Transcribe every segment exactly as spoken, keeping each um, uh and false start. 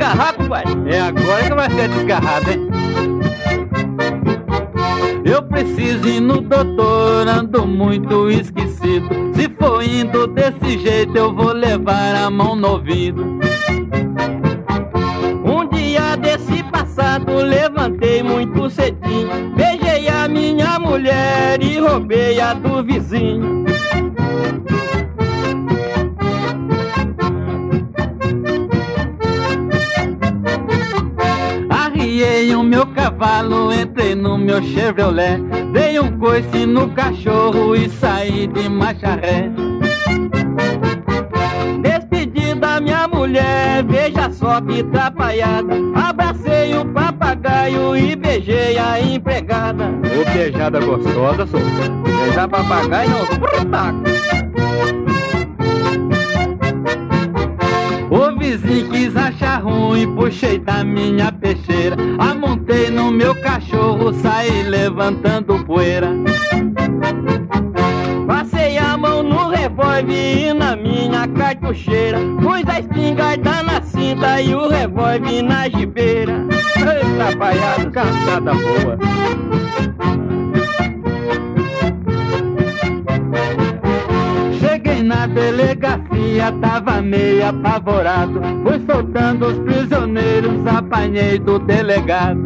desgarrar, compadre. É agora que vai ser desgarrado, hein? Eu preciso ir no doutor, ando muito esquecido. Se for indo desse jeito, eu vou levar a mão no ouvido. Um dia desse passado, levantei muito cedinho, beijei a minha mulher e roubei a do vizinho. Arriei o meu cavalo, entrei no meu Chevrolet, dei um coice no cachorro e saí de marcha ré. Despedi da minha mulher, veja só que atrapalhada. Abracei o papagaio e beijei a empregada. Ô beijada gostosa, sou. Beijar papagaio não, brutaco. O vizinho quis achar ruim, puxei da minha peixeira, amontei no meu cachorro, saí levantando poeira. Passei a mão no revólver e na minha cartucheira, pus a espingarda na cinta e o revólver na gibeira. Eita, palhaço, Caçada boa. Cheguei na delegacia, tava meio apavorado. Fui soltando os prisioneiros, apanhei do delegado.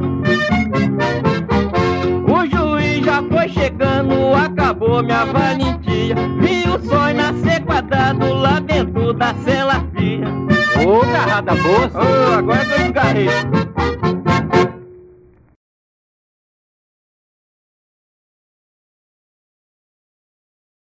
O juiz já foi chegando, acabou minha valentia. Vi o sol nascer quadrado lá dentro da cela fria. Ô, garrada boa, Oh, agora que eu desgarrei.